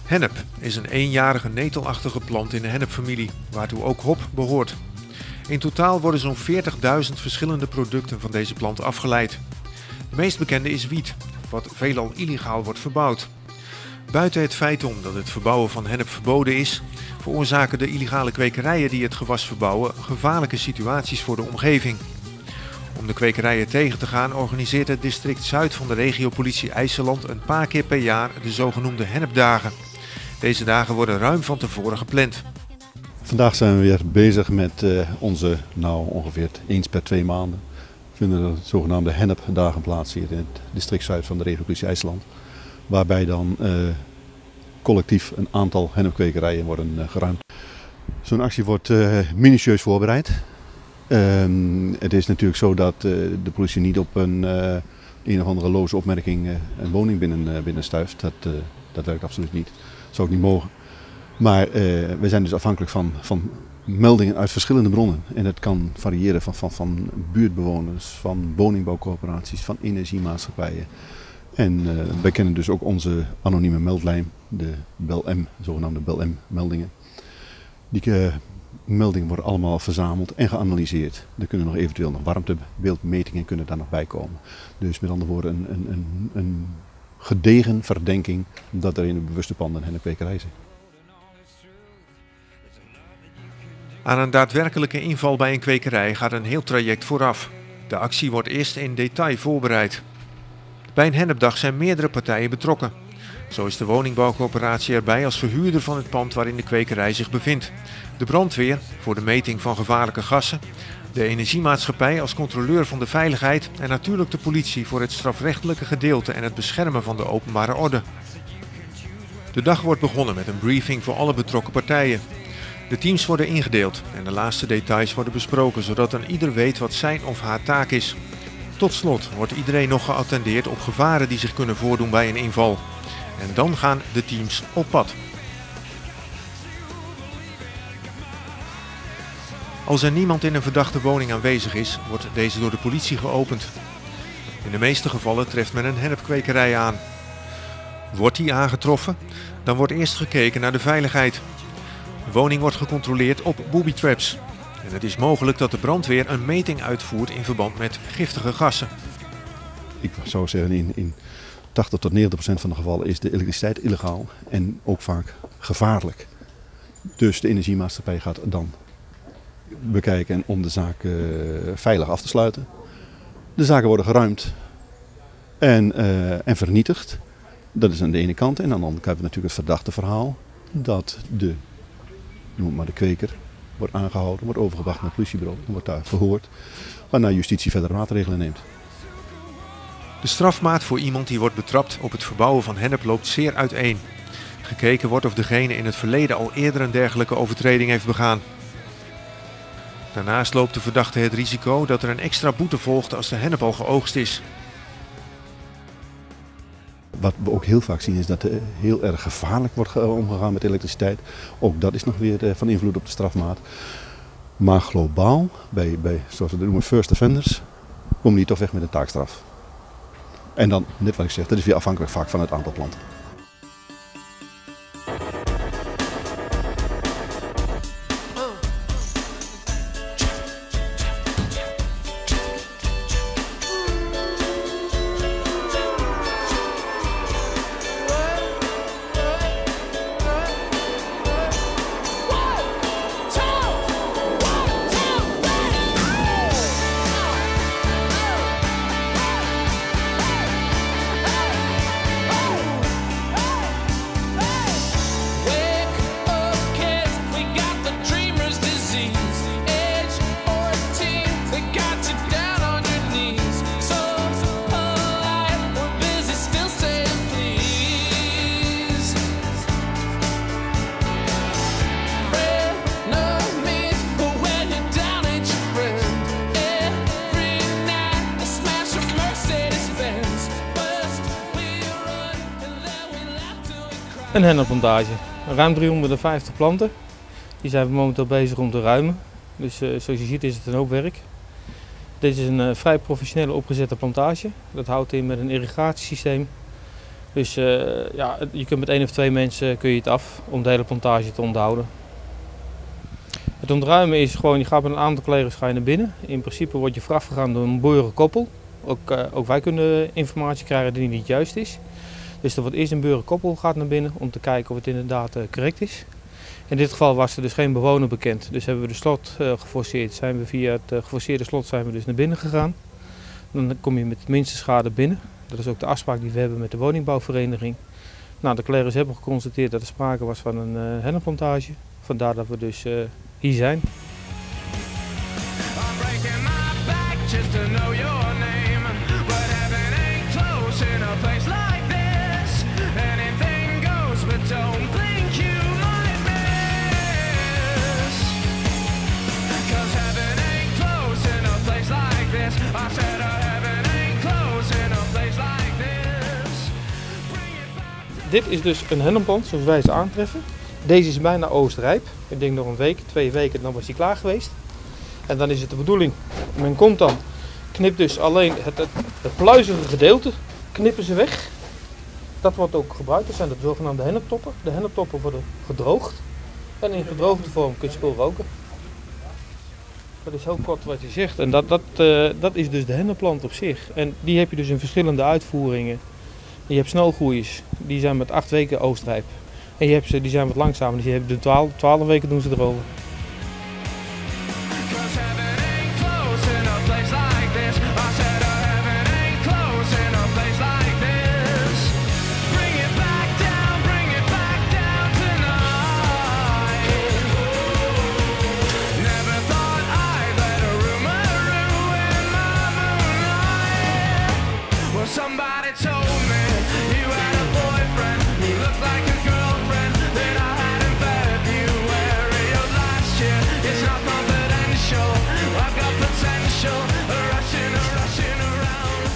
Hennep is een eenjarige netelachtige plant in de hennepfamilie, waartoe ook hop behoort. In totaal worden zo'n 40.000 verschillende producten van deze plant afgeleid. De meest bekende is wiet, wat veelal illegaal wordt verbouwd. Buiten het feit om dat het verbouwen van hennep verboden is, veroorzaken de illegale kwekerijen die het gewas verbouwen gevaarlijke situaties voor de omgeving. Om de kwekerijen tegen te gaan organiseert het district Zuid van de regiopolitie IJsseland een paar keer per jaar de zogenoemde hennepdagen. Deze dagen worden ruim van tevoren gepland. Vandaag zijn we weer bezig met onze, ongeveer eens per 2 maanden, vinden de zogenaamde hennepdagen plaats hier in het district Zuid van de regiopolitie IJsseland. Waarbij dan collectief een aantal hennepkwekerijen worden geruimd. Zo'n actie wordt minutieus voorbereid. Het is natuurlijk zo dat de politie niet op een of andere loze opmerking een woning binnenstuift. Dat werkt absoluut niet. Dat zou ook niet mogen. Maar we zijn dus afhankelijk van meldingen uit verschillende bronnen. En het kan variëren van buurtbewoners, van woningbouwcorporaties, van energiemaatschappijen. En wij kennen dus ook onze anonieme meldlijn, de BelM, zogenaamde BelM-meldingen. Die meldingen worden allemaal verzameld en geanalyseerd. Er kunnen nog eventueel nog warmtebeeldmetingen kunnen daar nog bij komen. Dus met andere woorden een gedegen verdenking dat er in de bewuste panden hennepkwekerij zit. Aan een daadwerkelijke inval bij een kwekerij gaat een heel traject vooraf. De actie wordt eerst in detail voorbereid. Bij een hennepdag zijn meerdere partijen betrokken. Zo is de woningbouwcorporatie erbij als verhuurder van het pand waarin de kwekerij zich bevindt. De brandweer voor de meting van gevaarlijke gassen. De energiemaatschappij als controleur van de veiligheid. En natuurlijk de politie voor het strafrechtelijke gedeelte en het beschermen van de openbare orde. De dag wordt begonnen met een briefing voor alle betrokken partijen. De teams worden ingedeeld en de laatste details worden besproken, zodat een ieder weet wat zijn of haar taak is. Tot slot wordt iedereen nog geattendeerd op gevaren die zich kunnen voordoen bij een inval. En dan gaan de teams op pad. Als er niemand in een verdachte woning aanwezig is, wordt deze door de politie geopend. In de meeste gevallen treft men een hennepkwekerij aan. Wordt die aangetroffen, dan wordt eerst gekeken naar de veiligheid. De woning wordt gecontroleerd op booby traps. En het is mogelijk dat de brandweer een meting uitvoert in verband met giftige gassen. Ik zou zeggen in 80 tot 90% van de gevallen is de elektriciteit illegaal en ook vaak gevaarlijk. Dus de energiemaatschappij gaat dan bekijken om de zaak veilig af te sluiten. De zaken worden geruimd en vernietigd. Dat is aan de ene kant. En aan de andere kant hebben we natuurlijk het verdachte verhaal dat de kweker wordt aangehouden, wordt overgebracht naar het politiebureau, wordt daar verhoord, waarna justitie verder maatregelen neemt. De strafmaat voor iemand die wordt betrapt op het verbouwen van hennep loopt zeer uiteen. Gekeken wordt of degene in het verleden al eerder een dergelijke overtreding heeft begaan. Daarnaast loopt de verdachte het risico dat er een extra boete volgt als de hennep al geoogst is. Wat we ook heel vaak zien is dat er heel erg gevaarlijk wordt omgegaan met elektriciteit. Ook dat is nog weer van invloed op de strafmaat. Maar globaal, bij zoals we dat noemen first offenders, komen die toch weg met een taakstraf. En dan, net wat ik zeg, dat is weer afhankelijk vaak van het aantal planten. Een hennepplantage. Ruim 350 planten. Die zijn we momenteel bezig om te ruimen. Dus zoals je ziet is het een hoop werk. Dit is een vrij professionele opgezette plantage. Dat houdt in met een irrigatiesysteem. Dus ja, je kunt met 1 of 2 mensen kun je het af om de hele plantage te onderhouden. Het ontruimen is gewoon, je gaat met een aantal collega's naar binnen. In principe word je voorafgegaan door een boerenkoppel. Ook wij kunnen informatie krijgen die niet juist is. Dus er wordt eerst een boerenkoppel gaat naar binnen om te kijken of het inderdaad correct is. In dit geval was er dus geen bewoner bekend, dus hebben we de slot geforceerd. Zijn we via het geforceerde slot zijn we dus naar binnen gegaan. Dan kom je met de minste schade binnen. Dat is ook de afspraak die we hebben met de woningbouwvereniging. Nou, de collega's hebben geconstateerd dat er sprake was van een hennepplantage. Vandaar dat we dus hier zijn. Dit is dus een hennepplant zoals wij ze aantreffen. Deze is bijna oostrijp. Ik denk nog een week, 2 weken, dan was hij klaar geweest. En dan is het de bedoeling, men komt dan, knipt dus alleen het pluizige gedeelte, knippen ze weg. Dat wordt ook gebruikt, dat zijn de zogenaamde henneptoppen. De henneptoppen worden gedroogd en in gedroogde vorm kun je spul roken. Dat is heel kort wat je zegt en dat is dus de hennepplant op zich. En die heb je dus in verschillende uitvoeringen. Je hebt snelgroeiers, die zijn met 8 weken oostrijp. En je hebt ze, die zijn wat langzamer, die hebben de 12 weken doen ze erover. Somebody told me you had a boyfriend who looked like a girlfriend that I had in February of last year. It's not confidential, I've got potential, rushing around.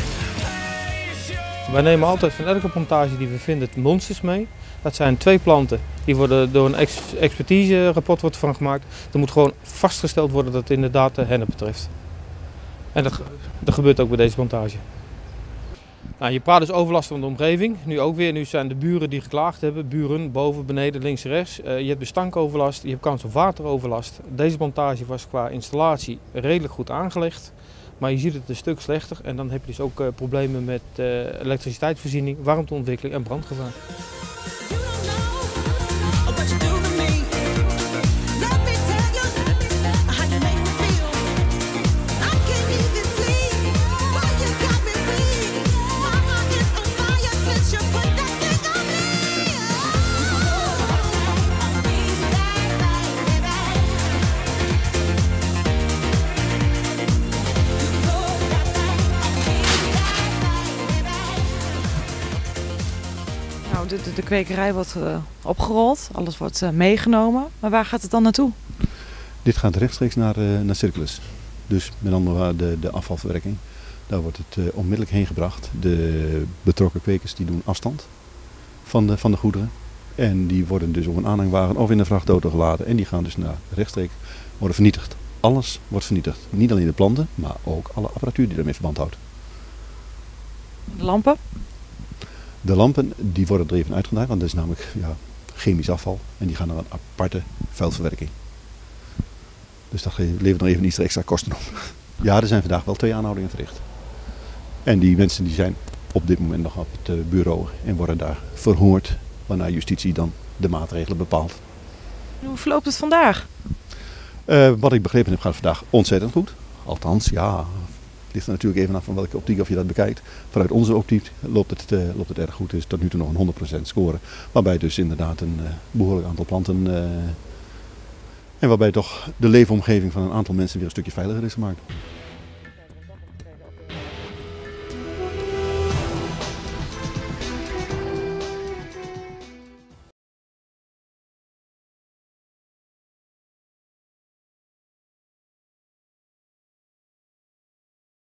Wij nemen altijd van elke plantage die we vinden monsters mee. Dat zijn 2 planten, die worden door een expertiserapport wordt van gemaakt. Er moet gewoon vastgesteld worden dat het inderdaad de hennep betreft. En dat gebeurt ook bij deze plantage. Nou, je praat dus overlast van de omgeving. Nu ook weer, nu zijn de buren die geklaagd hebben. Buren, boven, beneden, links en rechts. Je hebt de stankoverlast, je hebt kans op wateroverlast. Deze plantage was qua installatie redelijk goed aangelegd. Maar je ziet het een stuk slechter. En dan heb je dus ook problemen met elektriciteitsvoorziening, warmteontwikkeling en brandgevaar. De kwekerij wordt opgerold, alles wordt meegenomen. Maar waar gaat het dan naartoe? Dit gaat rechtstreeks naar Circulus. Dus met andere woorden de afvalverwerking. Daar wordt het onmiddellijk heen gebracht. De betrokken kwekers die doen afstand van de goederen. En die worden dus op een aanhangwagen of in een vrachtauto geladen. En die gaan dus naar rechtstreeks worden vernietigd. Alles wordt vernietigd. Niet alleen de planten, maar ook alle apparatuur die ermee verband houdt. De lampen? De lampen die worden er even uitgedraaid, want dat is namelijk chemisch afval. En die gaan naar een aparte vuilverwerking. Dus dat levert nog even iets extra kosten op. Ja, er zijn vandaag wel 2 aanhoudingen verricht. En die mensen die zijn op dit moment nog op het bureau en worden daar verhoord. Waarna justitie dan de maatregelen bepaalt. Hoe verloopt het vandaag? Wat ik begrepen heb gaat vandaag ontzettend goed. Althans, ja, het ligt er natuurlijk even af van welke optiek of je dat bekijkt. Vanuit onze optiek loopt het erg goed. Het is tot nu toe nog een 100% score. Waarbij dus inderdaad een behoorlijk aantal planten en waarbij toch de leefomgeving van een aantal mensen weer een stukje veiliger is gemaakt.